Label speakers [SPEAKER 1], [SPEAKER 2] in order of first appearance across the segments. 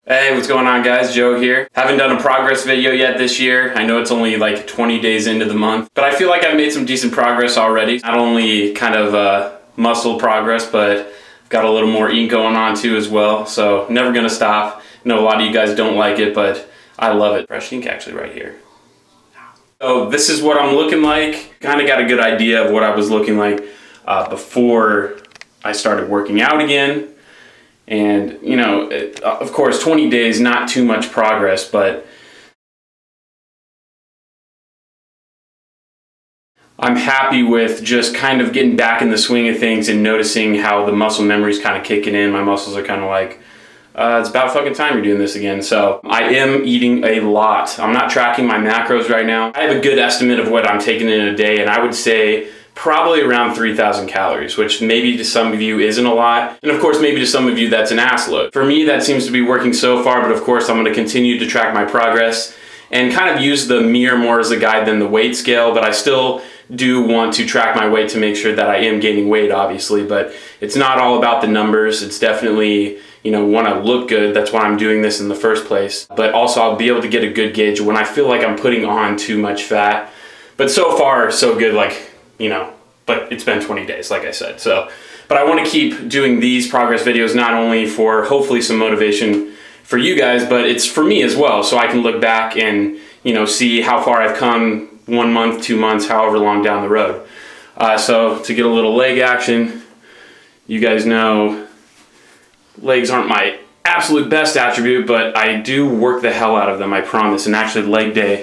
[SPEAKER 1] Hey, what's going on guys? Joe here. Haven't done a progress video yet this year. I know it's only like 20 days into the month, but I feel like I've made some decent progress already. Not only kind of muscle progress, but I've got a little more ink going on too as well. So never gonna stop. I know a lot of you guys don't like it, but I love it. Fresh ink actually right here. So this is what I'm looking like. Kind of got a good idea of what I was looking like before I started working out again. And, you know, of course, 20 days, not too much progress, but I'm happy with just kind of getting back in the swing of things and noticing how the muscle memory is kind of kicking in. My muscles are kind of like, it's about fucking time you're doing this again. So I am eating a lot. I'm not tracking my macros right now. I have a good estimate of what I'm taking in a day, and I would say probably around 3,000 calories, which maybe to some of you isn't a lot. And of course, maybe to some of you that's an ass load. For me, that seems to be working so far, but of course, I'm gonna continue to track my progress and kind of use the mirror more as a guide than the weight scale, but I still do want to track my weight to make sure that I am gaining weight, obviously, but it's not all about the numbers. It's definitely, you know, want to look good. That's why I'm doing this in the first place. But also I'll be able to get a good gauge when I feel like I'm putting on too much fat. But so far, so good, like, you know, but it's been 20 days, like I said. So, but I want to keep doing these progress videos, not only for hopefully some motivation for you guys, but it's for me as well. So I can look back and, you know, see how far I've come 1 month, 2 months, however long down the road. So to get a little leg action, you guys know legs aren't my absolute best attribute, but I do work the hell out of them, I promise. And actually leg day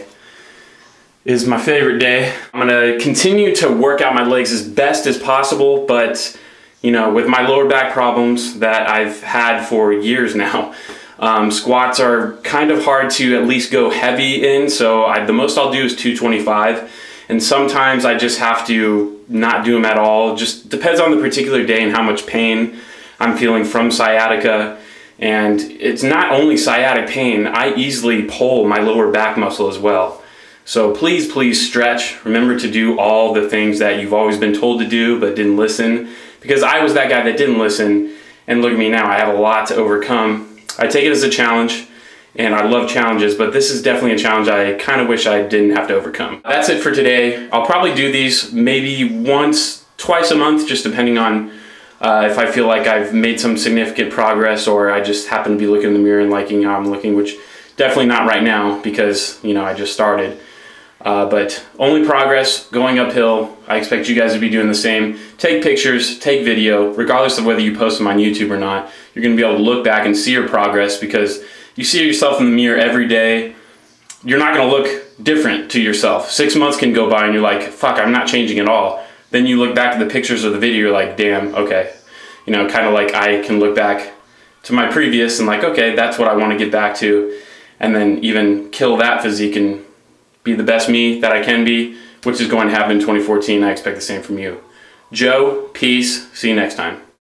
[SPEAKER 1] is my favorite day. I'm gonna continue to work out my legs as best as possible, but you know, with my lower back problems that I've had for years now, squats are kind of hard to at least go heavy in, so the most I'll do is 225, and sometimes I just have to not do them at all. Just depends on the particular day and how much pain I'm feeling from sciatica. And it's not only sciatic pain, I easily pull my lower back muscle as well. So please, please stretch. Remember to do all the things that you've always been told to do but didn't listen, because I was that guy that didn't listen, and look at me now, I have a lot to overcome. I take it as a challenge, and I love challenges, but this is definitely a challenge I kind of wish I didn't have to overcome. That's it for today. I'll probably do these maybe once, twice a month, just depending on if I feel like I've made some significant progress, or I just happen to be looking in the mirror and liking how I'm looking, which definitely not right now because, you know, I just started. But only progress, going uphill. I expect you guys to be doing the same. Take pictures, take video, regardless of whether you post them on YouTube or not. You're gonna be able to look back and see your progress, because you see yourself in the mirror every day. You're not gonna look different to yourself. 6 months can go by and you're like, fuck, I'm not changing at all. Then you look back at the pictures of the video, you're like, damn, okay. You know, kind of like I can look back to my previous and like, okay, that's what I wanna get back to. And then even kill that physique and be the best me that I can be, which is going to happen in 2014. I expect the same from you. Joe, peace. See you next time.